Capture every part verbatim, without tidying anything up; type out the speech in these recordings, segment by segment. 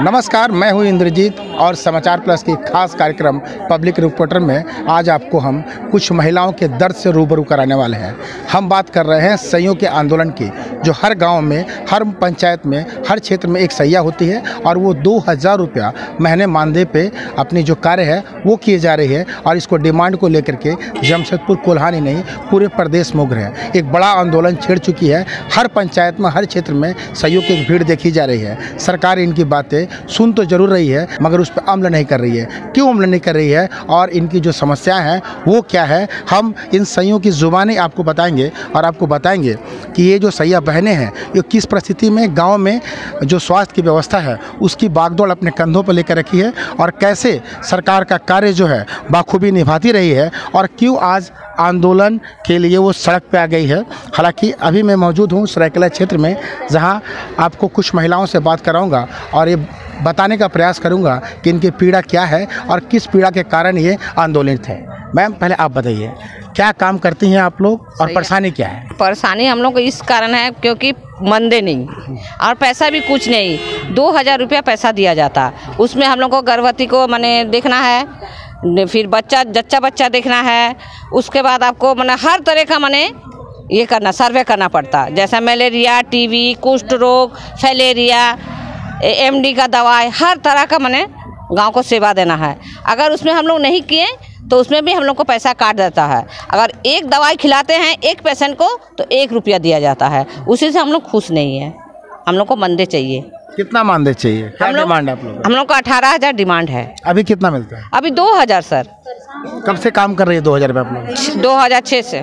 नमस्कार, मैं हूं इंद्रजीत और समाचार प्लस की खास कार्यक्रम पब्लिक रिपोर्टर में आज आपको हम कुछ महिलाओं के दर्द से रूबरू कराने वाले हैं। हम बात कर रहे हैं सैयों के आंदोलन की, जो हर गांव में, हर पंचायत में, हर क्षेत्र में एक सैया होती है और वो दो हज़ार रुपया महीने मानदेय पे अपनी जो कार्य है वो किए जा रही है। और इसको डिमांड को लेकर के जमशेदपुर कोल्हानी नहीं पूरे प्रदेश में उग्र है, एक बड़ा आंदोलन छेड़ चुकी है। हर पंचायत में, हर क्षेत्र में सैयों की एक भीड़ देखी जा रही है। सरकार इनकी बातें सुन तो जरूर रही है मगर उस पर अमल नहीं कर रही है। क्यों अमल नहीं कर रही है और इनकी जो समस्याएं हैं वो क्या है, हम इन सैयों की जुबानी आपको बताएंगे और आपको बताएंगे कि ये जो सैया बहनें हैं ये किस परिस्थिति में गांव में जो स्वास्थ्य की व्यवस्था है उसकी बागडोर अपने कंधों पर लेकर रखी है और कैसे सरकार का कार्य जो है बाखूबी निभाती रही है और क्यों आज आंदोलन के लिए वो सड़क पे आ गई है। हालांकि अभी मैं मौजूद हूँ सरायकला क्षेत्र में, जहाँ आपको कुछ महिलाओं से बात कराऊंगा और ये बताने का प्रयास करूंगा कि इनकी पीड़ा क्या है और किस पीड़ा के कारण ये आंदोलित है। मैम, पहले आप बताइए क्या काम करती हैं आप लोग और परेशानी क्या है? परेशानी हम लोग को इस कारण है क्योंकि मंदे नहीं और पैसा भी कुछ नहीं, दो हज़ार रुपया पैसा दिया जाता, उसमें हम लोग को गर्भवती को माने देखना है, फिर बच्चा जच्चा बच्चा देखना है, उसके बाद आपको माने हर तरह का माने ये करना, सर्वे करना पड़ता, जैसा मलेरिया, टीबी, कुष्ठ रोग, फैलेरिया, एमडी का दवाई, हर तरह का माने गांव को सेवा देना है। अगर उसमें हम लोग नहीं किए तो उसमें भी हम लोग को पैसा काट देता है। अगर एक दवाई खिलाते हैं एक पेशेंट को तो एक रुपया दिया जाता है, उसी से हम लोग खुश नहीं है। हम लोग को मानदेय चाहिए। कितना मानदेय चाहिए? क्या डिमांड है आप लोग? हम लोग को अठारह हजार डिमांड है। अभी कितना मिलता है? अभी दो हजार सर। कब से काम कर रही है? दो हजार रुपये आप लोग? दो हजार छः से।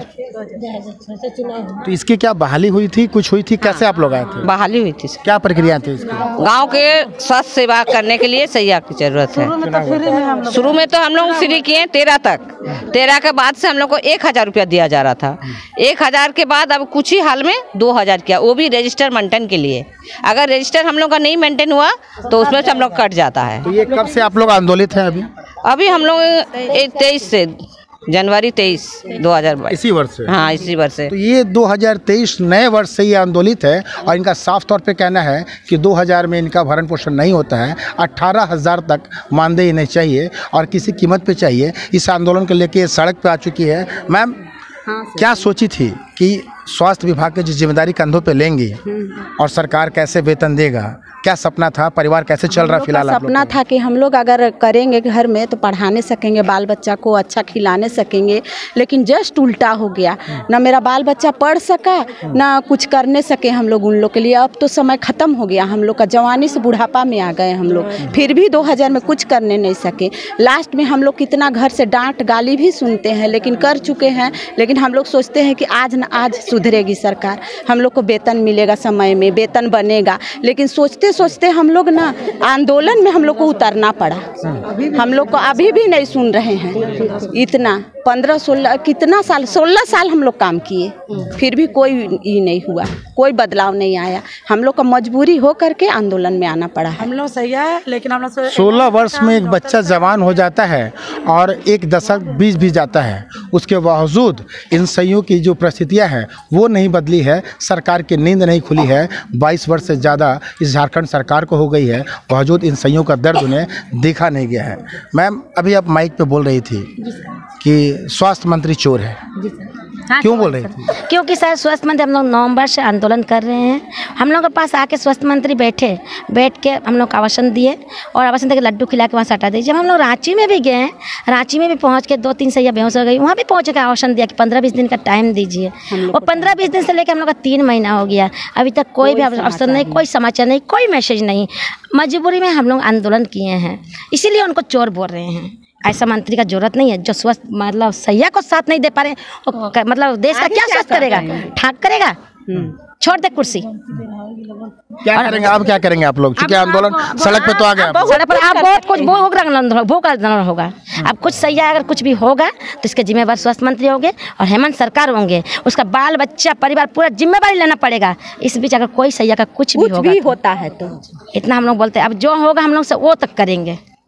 तो इसकी क्या बहाली हुई थी, कुछ हुई थी? कैसे आप लोग आए थे? बहाली हुई थी। क्या प्रक्रिया थी इसकी? गांव के स्वास्थ्य सेवा करने के लिए सैया की जरूरत है। शुरू में तो हम लोग फ्री किए तेरह तक, तेरह के बाद से हम लोग को एक हजार रुपया दिया जा रहा था। एक हजार के बाद अब कुछ ही हाल में दो हजार किया, वो भी रजिस्टर मेंटेन के लिए। अगर रजिस्टर हम लोग का नहीं मेंटेन हुआ तो उसमें से हम लोग कट जाता है। तो ये कब से आप लोग आंदोलित हैं? अभी अभी हम लोग तेईस से, जनवरी तेईस दो हजार बाईस, इसी वर्ष से। हाँ, इसी वर्ष से। तो ये दो हज़ार तेईस नए वर्ष से ये आंदोलित है और इनका साफ तौर पे कहना है कि दो हज़ार में इनका भरण पोषण नहीं होता है, अट्ठारह हज़ार तक मानदेय इन्हें चाहिए और किसी कीमत पे चाहिए। इस आंदोलन को लेके ये सड़क पे आ चुकी है। मैम, हाँ, क्या सोची थी कि स्वास्थ्य विभाग की जो जिम्मेदारी कंधों पे लेंगी और सरकार कैसे वेतन देगा? क्या सपना था? परिवार कैसे चल रहा फिलहाल? सपना था कि हम लोग अगर करेंगे घर में तो पढ़ाने सकेंगे, बाल बच्चा को अच्छा खिलाने सकेंगे, लेकिन जस्ट उल्टा हो गया। ना मेरा बाल बच्चा पढ़ सका, ना कुछ करने सके हम लोग उन लोग के लिए। अब तो समय ख़त्म हो गया, हम लोग का जवानी से बुढ़ापा में आ गए हम लोग, फिर भी दो हज़ार में कुछ करने नहीं सके। लास्ट में हम लोग कितना घर से डांट गाली भी सुनते हैं, लेकिन कर चुके हैं। लेकिन हम लोग सोचते हैं कि आज न आज सुधरेगी सरकार, हम लोग को वेतन मिलेगा, समय में वेतन बनेगा। लेकिन सोचते सोचते हम लोग ना आंदोलन में हम लोग को उतरना पड़ा। हम लोग को अभी भी नहीं सुन रहे हैं। इतना पंद्रह सोलह कितना साल सोलह साल हम लोग काम किए, फिर भी कोई ये नहीं हुआ, कोई बदलाव नहीं आया। हम लोग का मजबूरी हो करके आंदोलन में आना पड़ा है। हम लोग सही है, लेकिन हम लोग सोलह वर्ष में एक बच्चा जवान हो जाता है और एक दशक बीस भी जाता है, उसके बावजूद इन सैयों की जो परिस्थितियाँ हैं वो नहीं बदली है। सरकार की नींद नहीं खुली है। बाईस वर्ष से ज़्यादा इस झारखंड सरकार को हो गई है, बावजूद इन सैयों का दर्द उन्हें देखा नहीं गया है। मैम, अभी आप माइक पे बोल रही थी कि स्वास्थ्य मंत्री चोर है। हाँ, क्यों बोल रही थी? क्योंकि सर स्वास्थ्य मंत्री हम लोग नवंबर से आंदोलन कर रहे हैं। हम लोग के पास आके स्वास्थ्य मंत्री बैठे, बैठ के हम लोग को आवासन दिए और आवासन देकर लड्डू खिला के वहाँ से हटा दिए। जब हम लोग रांची में भी गए, रांची में भी पहुँच के दो तीन सैया बेहोश हो गई, वहाँ भी पहुँच के आवासन दिया कि पंद्रह बीस दिन का टाइम दीजिए। और पंद्रह बीस दिन से लेकर हम लोग का तीन महीना हो गया, अभी तक कोई भी अवसर नहीं, कोई समाचार नहीं, कोई मैसेज नहीं। मजबूरी में हम लोग आंदोलन किए हैं, इसीलिए उनको चोर बोल रहे हैं। ऐसा मंत्री का जरूरत नहीं है जो स्वस्थ मतलब सैया को साथ नहीं दे पा रहे, मतलब देश का क्या स्वस्थ करेगा? ठाक करेगा? छोड़ दे कुर्सी। क्या करेंगे अब? क्या करेंगे आप लोग? क्योंकि आंदोलन सड़क पे तो आ गया, सड़क पर आप बहुत कुछ भूख आंदोलन होगा। अब कुछ सैया अगर कुछ भी होगा तो इसके जिम्मेवार स्वास्थ्य मंत्री होंगे और हेमंत सरकार होंगे, उसका बाल बच्चा परिवार पूरा जिम्मेवारी लेना पड़ेगा। इस बीच अगर कोई सैया का कुछ भी होगा, होता है तो इतना हम लोग बोलते हैं। अब जो होगा हम लोग से वो तक करेंगे।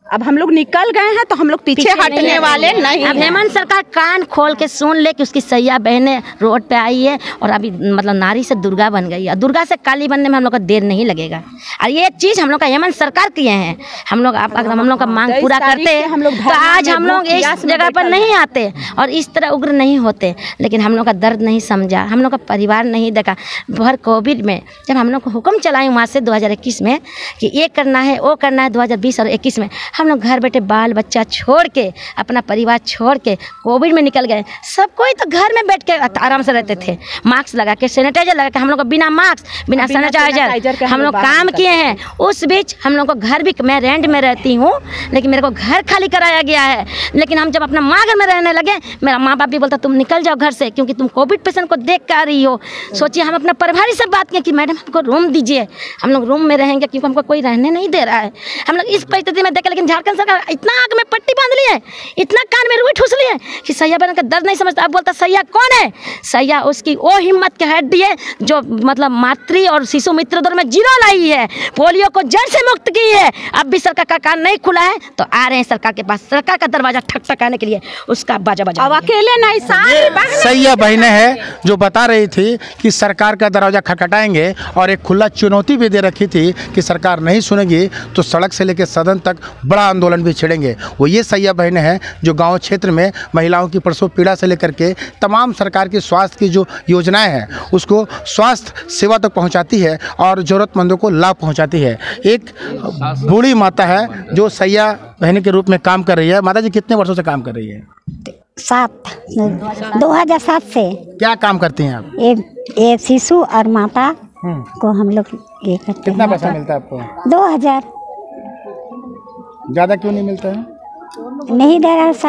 अब हम लोग निकल गए हैं तो हम लोग पीछे, पीछे हटने नहीं वाले नहीं। अब हेमंत सरकार कान खोल के सुन ले कि उसकी सैया बहनें रोड पे आई है और अभी मतलब नारी से दुर्गा बन गई है। दुर्गा से काली बनने में हम लोग का देर नहीं लगेगा। और ये चीज़ हम लोग का हेमंत सरकार किए हैं। हम लोग अगर हम लोग का मांग पूरा करते हैं तो आज हम लोग इस जगह पर नहीं आते और इस तरह उग्र नहीं होते। लेकिन हम लोग का दर्द नहीं समझा, हम लोग का परिवार नहीं देखा। भर कोविड में जब हम लोग को हुक्म चलाए वहाँ से दो हज़ार इक्कीस में कि ये करना है वो करना है, दो हज़ार बीस और इक्कीस में हम लोग घर बैठे बाल बच्चा छोड़ के अपना परिवार छोड़ के कोविड में निकल गए। सब कोई तो घर में बैठ के आराम से रहते थे, मास्क लगा के, सैनिटाइजर लगा के। हम लोग को बिना मास्क बिना सैनिटाइजर हम लोग काम किए हैं। उस बीच हम लोग को घर भी, मैं रेंट में रहती हूँ लेकिन मेरे को घर खाली कराया गया है। लेकिन हम जब अपना माँ घर में रहने लगे, मेरा माँ बाप भी बोलता तुम निकल जाओ घर से क्योंकि तुम कोविड पेशेंट को देख कर आ रही हो। सोचिए हम अपना परिवार से बात किए कि मैडम हमको रूम दीजिए, हम लोग रूम में रहेंगे क्योंकि हमको कोई रहने नहीं दे रहा है। हम लोग इस परिस्थिति में देखे। लेकिन झारखंड सरकार इतना आग में पट्टी बांध ली है, इतना कान में रुई ठूस ली है कि सैया बहन का दर्द नहीं समझता। अब बोलता सैया कौन है? सैया उसकी वो हिम्मत की हड्डी है जो मतलब मातृ और शिशु मित्र दर में जीरो लाई है, पोलियो को जड़ से मुक्त की है। अब भी सरकार का कान नहीं खुला है तो आ रहे हैं सरकार के पास, सरकार का दरवाजा ठकठकाने के लिए उसका बाजा बजा। अब अकेले नहीं, सारी सैया बहनें हैं जो बता रही थी कि सरकार का दरवाजा खटखटाएंगे और एक खुला चुनौती भी दे रखी थी कि सरकार नहीं सुनेगी तो सड़क से लेकर सदन तक बड़ा आंदोलन भी छेड़ेंगे। वो ये सैया बहनें हैं जो गांव क्षेत्र में महिलाओं की प्रसव पीड़ा से लेकर के तमाम सरकार की स्वास्थ्य की जो योजनाएं हैं उसको स्वास्थ्य सेवा तक पहुंचाती है और ज़रूरतमंदों को लाभ पहुंचाती है। एक बूढ़ी माता है जो सैया बहन के रूप में काम कर रही है। माता जी कितने वर्षों से काम कर रही है? सात दो हजार सात से। क्या काम करती हैं आप? ये ये शिशु और माता को हम लोग ये करते हैं। कितना पैसा मिलता है आपको? दो हजार। ज़्यादा क्यों नहीं मिलता है? नहीं दे रहा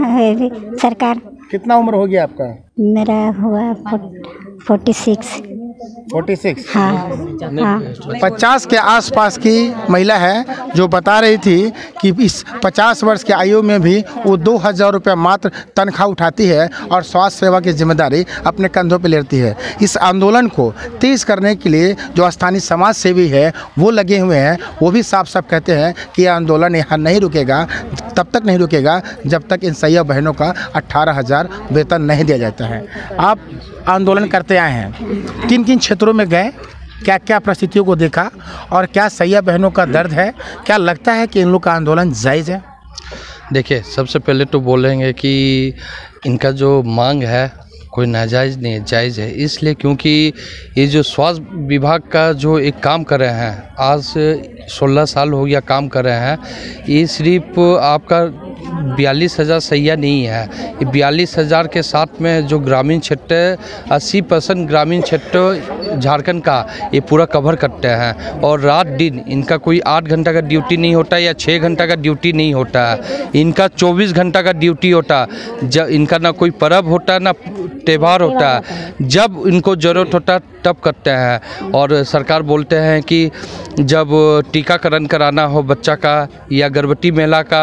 सर सरकार। कितना उम्र हो गया आपका? मेरा हुआ फोर्टी सिक्स। फोर्टी सिक्स हाँ हाँ। पचास के आसपास की महिला है जो बता रही थी कि इस पचास वर्ष की आयु में भी वो दो हज़ार रुपये मात्र तनख्वाह उठाती है और स्वास्थ्य सेवा की जिम्मेदारी अपने कंधों पर लेती है। इस आंदोलन को तेज करने के लिए जो स्थानीय समाज सेवी है वो लगे हुए हैं। वो भी साफ साफ कहते हैं कि यह आंदोलन यहाँ नहीं रुकेगा, तब तक नहीं रुकेगा जब तक इन सैया बहनों का अट्ठारह हज़ार वेतन नहीं दिया जाता है। आप आंदोलन करते आए हैं, किन किन क्षेत्रों में गए, क्या क्या परिस्थितियों को देखा और क्या सैया बहनों का दर्द है? क्या लगता है कि इन लोग का आंदोलन जायज़ है? देखिए, सबसे पहले तो बोलेंगे कि इनका जो मांग है कोई नाजायज़ नहीं है, जायज़ है। इसलिए क्योंकि ये जो स्वास्थ्य विभाग का जो एक काम कर रहे हैं, आज सोलह साल हो गया काम कर रहे हैं, ये सिर्फ आपका बयालीस हज़ार सैया नहीं है। ये बयालीस हज़ार के साथ में जो ग्रामीण क्षेत्र, अस्सी परसेंट ग्रामीण क्षेत्र झारखंड का ये पूरा कवर करते हैं। और रात दिन इनका कोई आठ घंटा का ड्यूटी नहीं होता या छः घंटा का ड्यूटी नहीं होता है, इनका चौबीस घंटा का ड्यूटी होता है। जब इनका ना कोई पर्व होता है ना त्यौहार होता है, जब इनको ज़रूरत होता है तब करते हैं। और सरकार बोलते हैं कि जब टीकाकरण कराना हो बच्चा का या गर्भवती महिला का,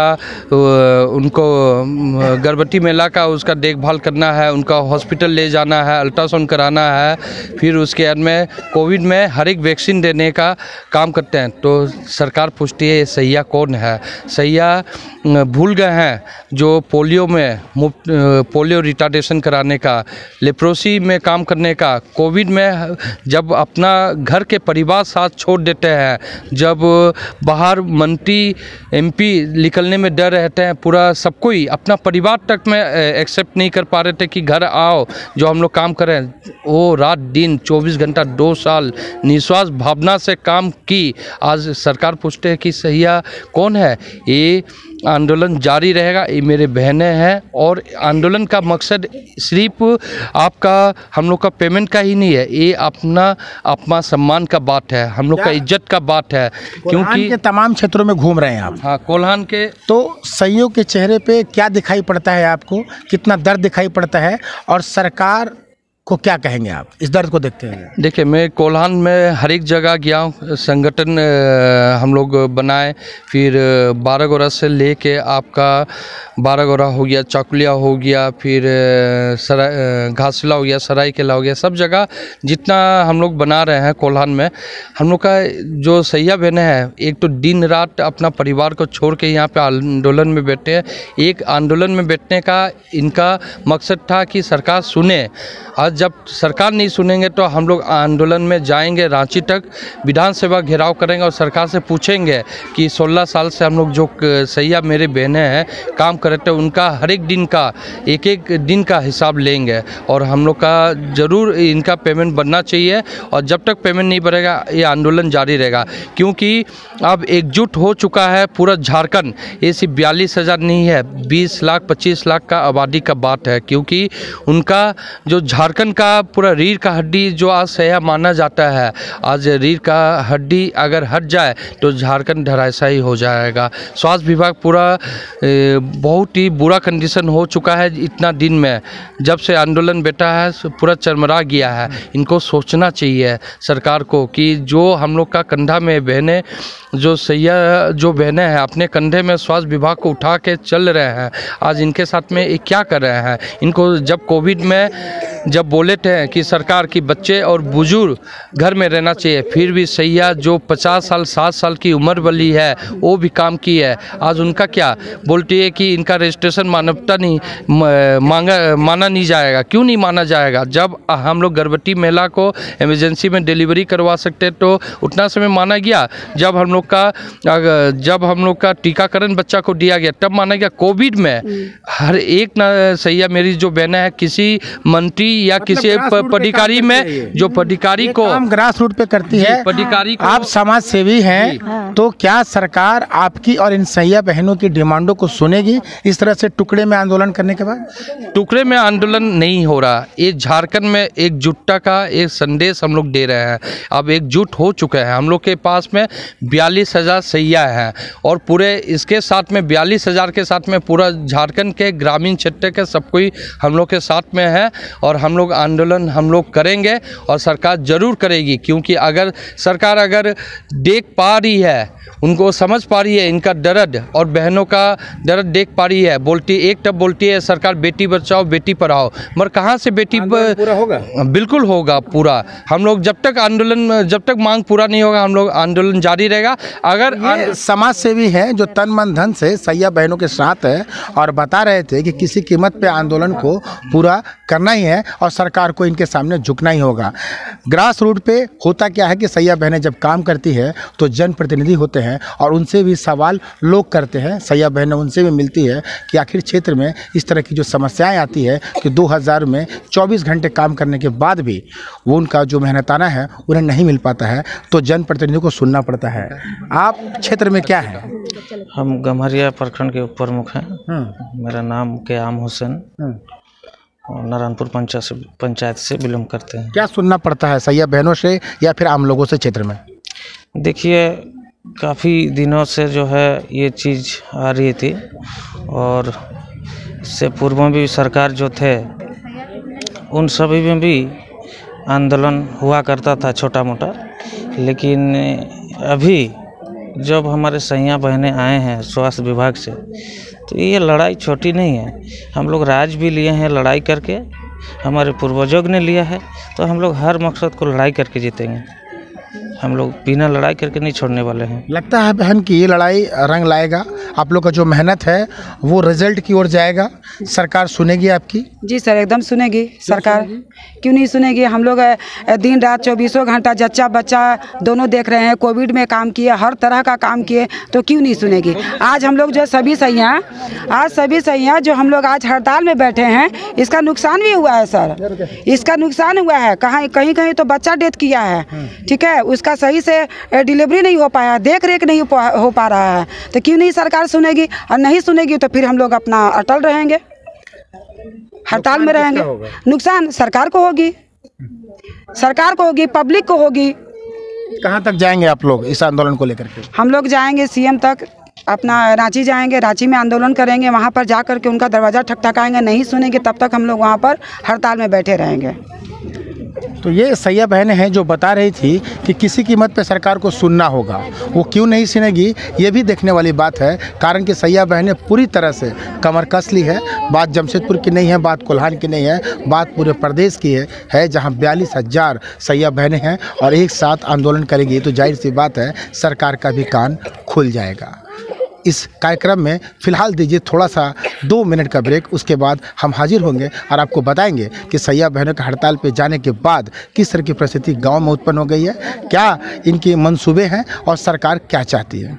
उनको गर्भवती महिला का उसका देखभाल करना है, उनका हॉस्पिटल ले जाना है, अल्ट्रासाउंड कराना है, फिर उसके बाद में कोविड में हर एक वैक्सीन देने का काम करते हैं। तो सरकार पूछती है ये सैया कौन है? सैया भूल गए हैं जो पोलियो में मुफ्त पोलियो रिटार्डेशन कराने का, लेप्रोसी में काम करने का, कोविड में जब अपना घर के परिवार साथ छोड़ देते हैं, जब बाहर मंत्री एमपी निकलने में डर रहते हैं, पूरा सब कोई अपना परिवार तक में एक्सेप्ट नहीं कर पा रहे थे कि घर आओ जो हम लोग काम करें, वो रात दिन चौबीस घंटा दो साल निस्वार्थ भावना से काम की। आज सरकार पूछते हैं कि सैया कौन है? ये आंदोलन जारी रहेगा, ये मेरे बहनें हैं। और आंदोलन का मकसद सिर्फ आपका हम लोग का पेमेंट का ही नहीं है, ये अपना अपना सम्मान का बात है, हम लोग का इज्जत का बात है। क्योंकि के तमाम क्षेत्रों में घूम रहे हैं आप। हाँ, कोल्हान के। तो सैयों के चेहरे पे क्या दिखाई पड़ता है आपको? कितना दर्द दिखाई पड़ता है? और सरकार को क्या कहेंगे आप इस दर्द को देखते हैं? देखिए, मैं कोल्हान में हर एक जगह गया हूँ, संगठन अ, हम लोग बनाए, फिर बारह गोरा से लेके आपका बारह गोरा हो गया, चौकुलिया हो गया, फिर अ, सराय घासला हो गया, सरायकेला हो गया, सब जगह जितना हम लोग बना रहे हैं कोल्हान में। हम लोग का जो सैया बहनें हैं, एक तो दिन रात अपना परिवार को छोड़ के यहाँ पे आंदोलन में बैठे हैं। एक आंदोलन में बैठने का इनका मकसद था कि सरकार सुने। आज जब सरकार नहीं सुनेंगे तो हम लोग आंदोलन में जाएंगे, रांची तक विधानसभा घेराव करेंगे और सरकार से पूछेंगे कि सोलह साल से हम लोग जो सैया मेरे बहनें हैं काम कर रहे थे, उनका हर एक दिन का एक एक दिन का हिसाब लेंगे और हम लोग का ज़रूर इनका पेमेंट बनना चाहिए। और जब तक पेमेंट नहीं बढ़ेगा ये आंदोलन जारी रहेगा, क्योंकि अब एकजुट हो चुका है पूरा झारखंड। ये सिर्फ बयालीस हज़ार नहीं है, बीस लाख पच्चीस लाख का आबादी का बात है, क्योंकि उनका जो झारखंड का पूरा रीढ़ का हड्डी जो आज सैया माना जाता है, आज रीढ़ का हड्डी अगर हट जाए तो झारखंड धराशायी हो जाएगा। स्वास्थ्य विभाग पूरा बहुत ही बुरा कंडीशन हो चुका है इतना दिन में, जब से आंदोलन बैठा है पूरा चरमरा गया है। इनको सोचना चाहिए सरकार को कि जो हम लोग का कंधा में बहनें, जो सैया जो बहनें हैं अपने कंधे में स्वास्थ्य विभाग को उठा के चल रहे हैं, आज इनके साथ में ये क्या कर रहे हैं। इनको जब कोविड में जब बोले थे कि सरकार की बच्चे और बुजुर्ग घर में रहना चाहिए, फिर भी सैया जो पचास साल साठ साल की उम्र वाली है वो भी काम की है। आज उनका क्या बोलती है कि इनका रजिस्ट्रेशन मानवता नहीं मांगा माना नहीं जाएगा। क्यों नहीं माना जाएगा? जब हम लोग गर्भवती महिला को इमरजेंसी में डिलीवरी करवा सकते तो उतना समय माना गया। जब हम लोग का जब हम लोग का टीकाकरण बच्चा को दिया गया तब माना गया। कोविड में हर एक ना सैया मेरी जो बहनें हैं किसी मंत्री या मतलब किसी पदाधिकारी में जो पदाधिकारी को काम ग्रास रूट पे करती है, पदाधिकारी को। आप समाज सेवी हैं, तो क्या सरकार आपकी और इन सैया बहनों की डिमांडों को सुनेगी इस तरह से टुकड़े में आंदोलन करने के बाद? टुकड़े में आंदोलन नहीं हो रहा, ये झारखंड में एकजुटता का एक संदेश हम लोग दे रहे हैं। अब एकजुट हो चुके हैं, हम लोग के पास में बयालीस हजार सैया हैं और पूरे इसके साथ में बयालीस हजार के साथ में पूरा झारखंड के ग्रामीण क्षेत्र के सब कोई हम लोग के साथ में है और हम लोग आंदोलन हम लोग करेंगे और सरकार ज़रूर करेगी। क्योंकि अगर सरकार अगर देख पा रही है, उनको समझ पा रही है इनका दर्द और बहनों का दर्द देख पा रही है, बोलती एक तब बोलती है सरकार बेटी बचाओ बेटी पढ़ाओ, मगर कहाँ से बेटी पूरा होगा? बिल्कुल होगा पूरा। हम लोग जब तक आंदोलन जब तक मांग पूरा नहीं होगा हम लोग आंदोलन जारी रहेगा। अगर ये समाज सेवी है जो तन मन धन से सैया बहनों के साथ है और बता रहे थे कि किसी कीमत पे आंदोलन को पूरा करना ही है और सरकार को इनके सामने झुकना ही होगा। ग्रास रूट पे होता क्या है कि सैया बहनें जब काम करती है तो जनप्रतिनिधि होते हैं और उनसे भी सवाल लोग करते हैं, सैया बहनें उनसे भी मिलती है कि आखिर क्षेत्र में इस तरह की जो समस्याएं आती है कि दो हज़ार में चौबीस घंटे काम करने के बाद भी वो उनका जो मेहनताना है उन्हें नहीं मिल पाता है, तो जनप्रतिनिधियों को सुनना पड़ता है। आप क्षेत्र में क्या है? हम गम्हरिया प्रखंड के उप प्रमुख हैं। मेरा नाम क़याम हुसैन और नारायणपुर पंचायत से पंचायत से बिलोंग करते हैं। क्या सुनना पड़ता है सैया बहनों से या फिर आम लोगों से क्षेत्र में? देखिए, काफ़ी दिनों से जो है ये चीज़ आ रही थी और इससे पूर्व में भी सरकार जो थे उन सभी में भी आंदोलन हुआ करता था छोटा मोटा, लेकिन अभी जब हमारे सैया बहनें आए हैं स्वास्थ्य विभाग से तो ये लड़ाई छोटी नहीं है। हम लोग राज भी लिए हैं लड़ाई करके, हमारे पूर्वजों ने लिया है, तो हम लोग हर मकसद को लड़ाई करके जीतेंगे। हम लोग बिना लड़ाई करके नहीं छोड़ने वाले हैं। लगता है बहन कि ये लड़ाई रंग लाएगा, आप लोग का जो मेहनत है वो रिजल्ट की ओर जाएगा, सरकार सुनेगी आपकी? जी सर, एकदम सुनेगी सरकार। क्यों नहीं सुनेगी? हम लोग दिन रात चौबीसों घंटा जच्चा बच्चा दोनों देख रहे हैं, कोविड में काम किए, हर तरह का काम किए, तो क्यों नहीं सुनेगी? आज हम लोग जो सभी सैया आज सभी सैया जो हम लोग आज हड़ताल में बैठे हैं, इसका नुकसान भी हुआ है सर, इसका नुकसान हुआ है। कहाँ कहीं कहीं तो बच्चा डेथ किया है, ठीक है, उसका सही से डिलीवरी नहीं हो पाया, देख रेख नहीं हो पा रहा है, तो क्यों नहीं सरकार सुनेगी? और नहीं सुनेगी तो फिर हम लोग अपना अटल रहेंगे, हड़ताल में रहेंगे। नुकसान सरकार को होगी, सरकार को होगी, पब्लिक को होगी। कहाँ तक जाएंगे आप लोग इस आंदोलन को लेकर के? हम लोग जाएंगे सीएम तक, अपना रांची जाएंगे, रांची में आंदोलन करेंगे, वहाँ पर जा कर के उनका दरवाज़ा ठकठकाएंगे, नहीं सुनेंगे तब तक हम लोग वहाँ पर हड़ताल में बैठे रहेंगे। तो ये सैया बहनें हैं जो बता रही थी कि किसी कीमत पे सरकार को सुनना होगा। वो क्यों नहीं सुनेगी ये भी देखने वाली बात है, कारण कि सैया बहनें पूरी तरह से कमर कस ली है। बात जमशेदपुर की नहीं है, बात कोल्हान की नहीं है, बात पूरे प्रदेश की है, है जहाँ बयालीस हज़ार सैया बहनें हैं और एक साथ आंदोलन करेगी तो जाहिर सी बात है सरकार का भी कान खुल जाएगा। इस कार्यक्रम में फ़िलहाल दीजिए थोड़ा सा दो मिनट का ब्रेक, उसके बाद हम हाजिर होंगे और आपको बताएंगे कि सैया बहनों के हड़ताल पे जाने के बाद किस तरह की परिस्थिति गांव में उत्पन्न हो गई है, क्या इनके मंसूबे हैं और सरकार क्या चाहती है।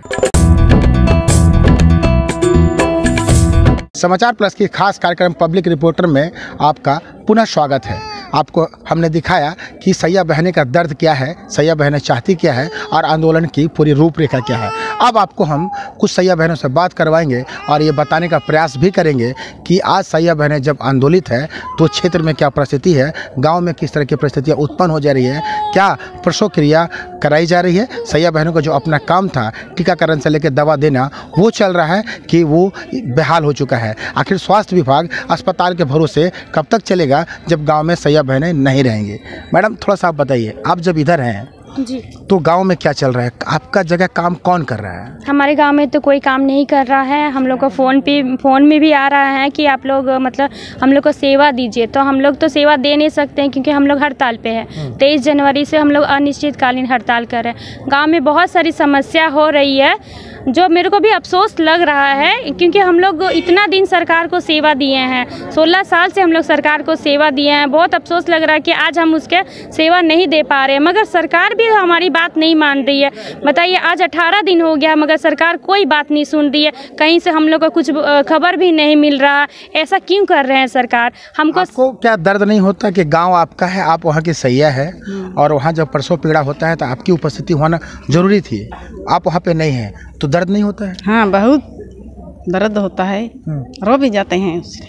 समाचार प्लस की खास कार्यक्रम पब्लिक रिपोर्टर में आपका पुनः स्वागत है। आपको हमने दिखाया कि सैया बहनें का दर्द क्या है, सैया बहनें चाहती क्या है और आंदोलन की पूरी रूपरेखा क्या है। अब आपको हम कुछ सैया बहनों से बात करवाएंगे और ये बताने का प्रयास भी करेंगे कि आज सैया बहनें जब आंदोलित है तो क्षेत्र में क्या परिस्थिति है, गांव में किस तरह की परिस्थितियाँ उत्पन्न हो जा रही है, क्या प्रसव क्रिया कराई जा रही है, सैया बहनों का जो अपना काम था टीकाकरण से लेकर दवा देना वो चल रहा है कि वो बेहाल हो चुका है। आखिर स्वास्थ्य विभाग अस्पताल के भरोसे कब तक चलेगा जब गाँव में सैया बहनें नहीं रहेंगी। मैडम थोड़ा सा आप बताइए, आप जब इधर हैं जी तो गांव में क्या चल रहा है, आपका जगह काम कौन कर रहा है? हमारे गांव में तो कोई काम नहीं कर रहा है। हम लोग को फ़ोन पे फ़ोन में भी आ रहा है कि आप लोग मतलब हम लोग को सेवा दीजिए, तो हम लोग तो सेवा दे नहीं सकते हैं क्योंकि हम लोग हड़ताल पे हैं। तेईस जनवरी से हम लोग अनिश्चितकालीन हड़ताल कर रहे हैं। गाँव में बहुत सारी समस्या हो रही है जो मेरे को भी अफसोस लग रहा है क्योंकि हम लोग इतना दिन सरकार को सेवा दिए हैं, सोलह साल से हम लोग सरकार को सेवा दिए हैं। बहुत अफसोस लग रहा है कि आज हम उसके सेवा नहीं दे पा रहे हैं, मगर सरकार भी हमारी बात नहीं मान रही है। बताइए आज अठारह दिन हो गया मगर सरकार कोई बात नहीं सुन रही है, कहीं से हम लोग को कुछ खबर भी नहीं मिल रहा। ऐसा क्यों कर रहे हैं सरकार? हमको आपको क्या दर्द नहीं होता कि गाँव आपका है, आप वहाँ की सैया है और वहाँ जब प्रसव पीड़ा होता है तो आपकी उपस्थिति होना जरूरी थी, आप वहाँ पे नहीं हैं तो दर्द नहीं होता है? हाँ बहुत दर्द होता है, रो भी जाते हैं उससे।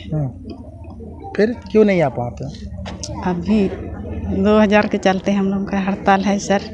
फिर क्यों नहीं आप वहाँ पे? अभी दो हज़ार के चलते हम लोग का हड़ताल है सर।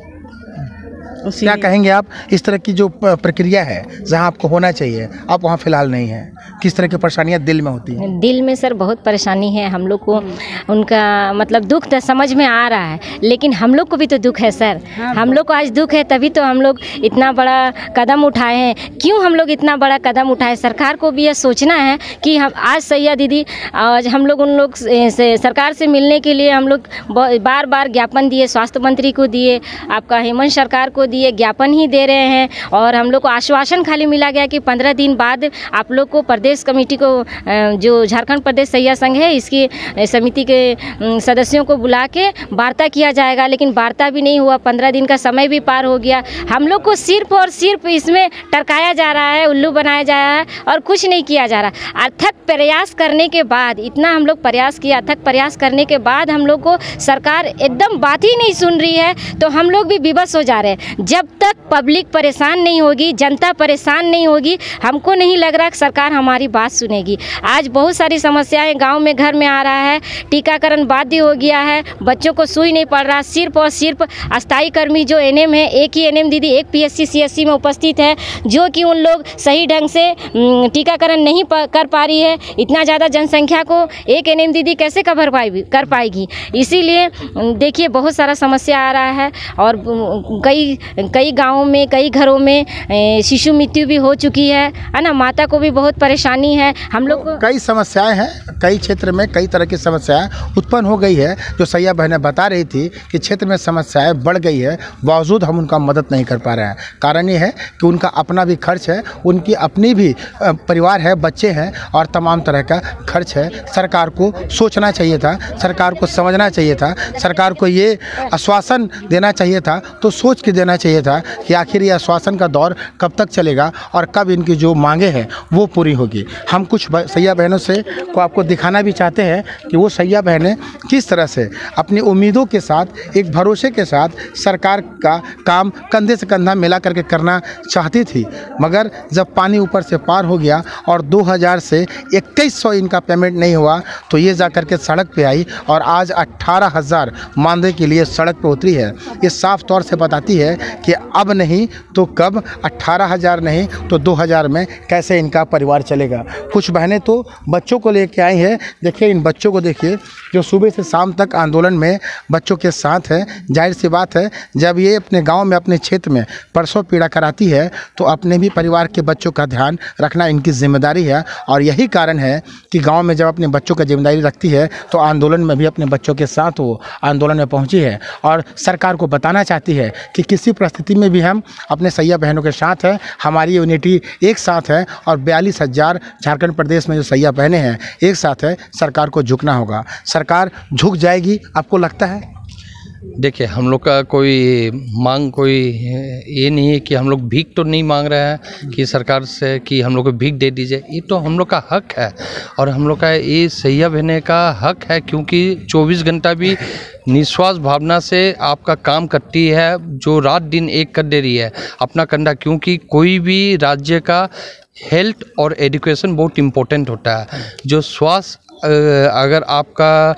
उसी क्या कहेंगे आप इस तरह की जो प्रक्रिया है जहाँ आपको होना चाहिए आप वहाँ फिलहाल नहीं है, किस तरह की परेशानियाँ दिल में होती हैं? दिल में सर बहुत परेशानी है हम लोग को, उनका मतलब दुख तो समझ में आ रहा है लेकिन हम लोग को भी तो दुख है सर। हाँ, हम लोग को आज दुख है तभी तो हम लोग इतना बड़ा कदम उठाए हैं। क्यों हम लोग इतना बड़ा कदम उठाए? सरकार को भी यह सोचना है कि हम आज सैया दीदी आज हम लोग उन लोग से सरकार से मिलने के लिए हम लोग बार बार ज्ञापन दिए, स्वास्थ्य मंत्री को दिए, आपका हेमंत सरकार को दिए, ज्ञापन ही दे रहे हैं और हम लोग को आश्वासन खाली मिला गया कि पंद्रह दिन बाद आप लोग को प्रदेश कमेटी को जो झारखंड प्रदेश सैया संघ है इसकी समिति के सदस्यों को बुला के वार्ता किया जाएगा, लेकिन वार्ता भी नहीं हुआ। पंद्रह दिन का समय भी पार हो गया। हम लोग को सिर्फ और सिर्फ इसमें टरकाया जा रहा है, उल्लू बनाया जा रहा है और कुछ नहीं किया जा रहा। अथक प्रयास करने के बाद, इतना हम लोग प्रयास किया, अथक प्रयास करने के बाद हम लोग को सरकार एकदम बात ही नहीं सुन रही है तो हम लोग भी विवश हो जा रहे हैं। जब तक पब्लिक परेशान नहीं होगी, जनता परेशान नहीं होगी, हमको नहीं लग रहा कि सरकार हमारी बात सुनेगी। आज बहुत सारी समस्याएं गांव में घर में आ रहा है, टीकाकरण बाध्य हो गया है, बच्चों को सुई नहीं पड़ रहा। सिर्फ और सिर्फ अस्थायी कर्मी जो एनएम है, एक ही एनएम दीदी एक पीएससी सीएससी में उपस्थित है जो कि उन लोग सही ढंग से टीकाकरण नहीं कर पा रही है। इतना ज़्यादा जनसंख्या को एक एनएम दीदी कैसे कवर पाएगी कर पाएगी? इसीलिए देखिए बहुत सारा समस्या आ रहा है और कई कई गाँवों में, कई घरों में शिशु मृत्यु भी हो चुकी है है ना। माता को भी बहुत परेशानी है। हम लोग को कई समस्याएं हैं, कई क्षेत्र में कई तरह की समस्याएं उत्पन्न हो गई है जो सैया बहनें बता रही थी कि क्षेत्र में समस्याएं बढ़ गई है, बावजूद हम उनका मदद नहीं कर पा रहे हैं। कारण ये है कि उनका अपना भी खर्च है, उनकी अपनी भी परिवार है, बच्चे हैं और तमाम तरह का खर्च है। सरकार को सोचना चाहिए था, सरकार को समझना चाहिए था, सरकार को ये आश्वासन देना चाहिए था, तो सोच के देना चाहिए था कि आखिर ये आश्वासन का दौर कब तक चलेगा और कब इनकी जो मांगे हैं वो पूरी होगी। हम कुछ सैया बहनों से को आपको दिखाना भी चाहते हैं कि वो सैया बहनें किस तरह से अपनी उम्मीदों के साथ, एक भरोसे के साथ सरकार का काम कंधे से कंधा मिला करके करना चाहती थी, मगर जब पानी ऊपर से पार हो गया और दो हज़ार से इक्कीस सौ इनका पेमेंट नहीं हुआ तो ये जा कर के सड़क पे आई और आज अट्ठारह हज़ार मानदेय के लिए सड़क पे उतरी है। ये साफ तौर से बताती है कि अब नहीं तो कब, अट्ठारह हज़ार नहीं तो दो हज़ार में कैसे इनका परिवार चले। चलेगा। कुछ बहनें तो बच्चों को लेके आई हैं। देखिए इन बच्चों को देखिए जो सुबह से शाम तक आंदोलन में बच्चों के साथ है। जाहिर सी बात है जब ये अपने गांव में अपने क्षेत्र में प्रसव पीड़ा कराती है तो अपने भी परिवार के बच्चों का ध्यान रखना इनकी जिम्मेदारी है। और यही कारण है कि गांव में जब अपने बच्चों का जिम्मेदारी रखती है तो आंदोलन में भी अपने बच्चों के साथ वो आंदोलन में पहुंची है और सरकार को बताना चाहती है कि किसी परिस्थिति में भी हम अपने सैया बहनों के साथ हैं। हमारी यूनिटी एक साथ है और बयालीस हज़ार झारखंड प्रदेश में जो सैया बहनें हैं एक साथ है। सरकार को झुकना होगा। सरकार झुक जाएगी आपको लगता है? देखिए हम लोग का कोई मांग कोई ये नहीं है कि हम लोग भीख तो नहीं मांग रहे हैं कि सरकार से कि हम लोग को भीख दे दीजिए। ये तो हम लोग का हक है और हम लोग का ये सैया बहने का हक है क्योंकि चौबीस घंटा भी निस्वार्थ भावना से आपका काम करती है, जो रात दिन एक कर दे रही है अपना कंधा। क्योंकि कोई भी राज्य का हेल्थ और एजुकेशन बहुत इम्पोर्टेंट होता है। जो स्वास्थ्य अगर आपका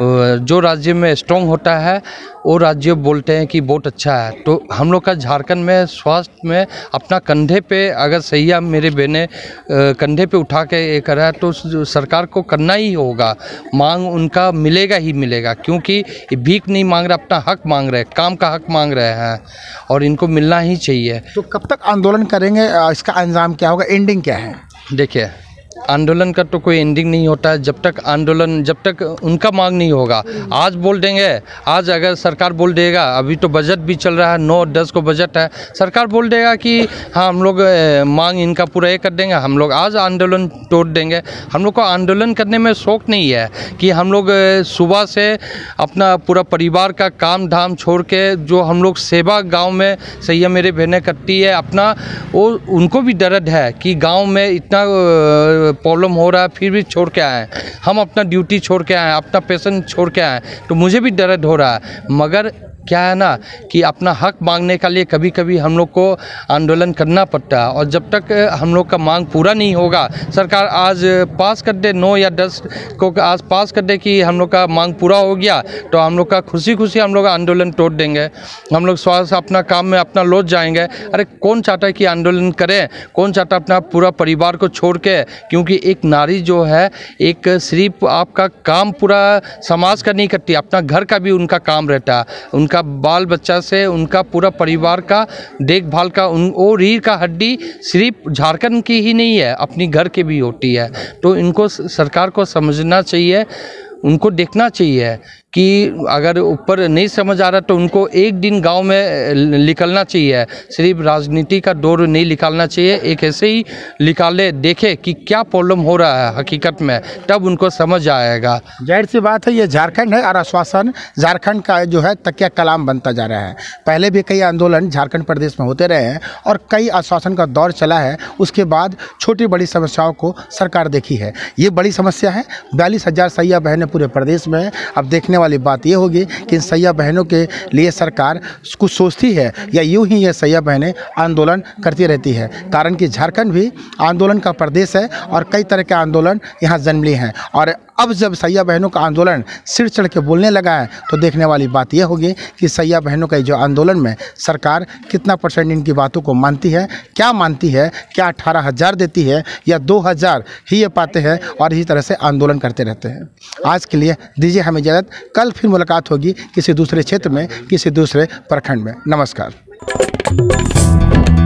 जो राज्य में स्ट्रॉन्ग होता है वो राज्य बोलते हैं कि बहुत अच्छा है। तो हम लोग का झारखंड में स्वास्थ्य में अपना कंधे पे अगर सैया मेरे बहने कंधे पे उठा के ये करा है तो सरकार को करना ही होगा। मांग उनका मिलेगा ही मिलेगा क्योंकि भीख नहीं मांग रहे, अपना हक मांग रहे, काम का हक मांग रहे हैं और इनको मिलना ही चाहिए। तो कब तक आंदोलन करेंगे? इसका अंजाम क्या होगा? एंडिंग क्या है? देखिए आंदोलन का तो कोई एंडिंग नहीं होता है जब तक आंदोलन जब तक उनका मांग नहीं होगा। आज बोल देंगे, आज अगर सरकार बोल देगा, अभी तो बजट भी चल रहा है, नौ दस को बजट है, सरकार बोल देगा कि हाँ हम लोग मांग इनका पूरा ये कर देंगे, हम लोग आज आंदोलन तोड़ देंगे। हम लोग को आंदोलन करने में शौक़ नहीं है कि हम लोग सुबह से अपना पूरा परिवार का काम धाम छोड़ के जो हम लोग सेवा गाँव में सैया मेरे बहनें करती है अपना, वो उनको भी दर्द है कि गाँव में इतना प्रॉब्लम हो रहा है फिर भी छोड़ के आए। हम अपना ड्यूटी छोड़ के आए, अपना पेशेंट छोड़ के आए, तो मुझे भी दर्द हो रहा है। मगर क्या है ना कि अपना हक मांगने के लिए कभी कभी हम लोग को आंदोलन करना पड़ता है और जब तक हम लोग का मांग पूरा नहीं होगा, सरकार आज पास कर दे नौ या दस को आज पास कर दे कि हम लोग का मांग पूरा हो गया, तो हम लोग का खुशी खुशी हम लोग आंदोलन तोड़ देंगे। हम लोग स्वास्थ्य अपना काम में अपना लौट जाएंगे। अरे कौन चाहता है कि आंदोलन करें? कौन चाहता अपना पूरा परिवार को छोड़ के? क्योंकि एक नारी जो है एक सिर्फ आपका काम पूरा समाज का नहीं करती, अपना घर का भी उनका काम रहता है। उनका बाल बच्चा से उनका पूरा परिवार का देखभाल का उन वो रीढ़ का हड्डी सिर्फ झारखंड की ही नहीं है, अपनी घर के भी होती है। तो इनको सरकार को समझना चाहिए, उनको देखना चाहिए कि अगर ऊपर नहीं समझ आ रहा तो उनको एक दिन गांव में निकलना चाहिए। सिर्फ राजनीति का दौर नहीं निकालना चाहिए, एक ऐसे ही निकाले, देखे कि क्या प्रॉब्लम हो रहा है हकीकत में, तब उनको समझ आएगा। जाहिर सी बात है ये झारखंड है और आश्वासन झारखंड का जो है तकिया कलाम बनता जा रहा है। पहले भी कई आंदोलन झारखंड प्रदेश में होते रहे हैं और कई आश्वासन का दौर चला है। उसके बाद छोटी बड़ी समस्याओं को सरकार देखी है। ये बड़ी समस्या है, बयालीस हज़ार सैया बहनें पूरे प्रदेश में है। अब देखने वाली बात यह होगी कि इन सैया बहनों के लिए सरकार कुछ सोचती है या यूं ही ये सैया बहनें आंदोलन करती रहती है। कारण कि झारखंड भी आंदोलन का प्रदेश है और कई तरह के आंदोलन यहाँ जन्म लिए हैं और अब जब सैया बहनों का आंदोलन सिर चढ़ के बोलने लगा है तो देखने वाली बात यह होगी कि सैया बहनों का जो आंदोलन में सरकार कितना परसेंट इनकी बातों को मानती है, क्या मानती है, क्या अठारह हज़ार देती है या दो हज़ार ही ये पाते हैं और इसी तरह से आंदोलन करते रहते हैं। आज के लिए दीजिए हमें इजाज़त, कल फिर मुलाकात होगी किसी दूसरे क्षेत्र में, किसी दूसरे प्रखंड में। नमस्कार।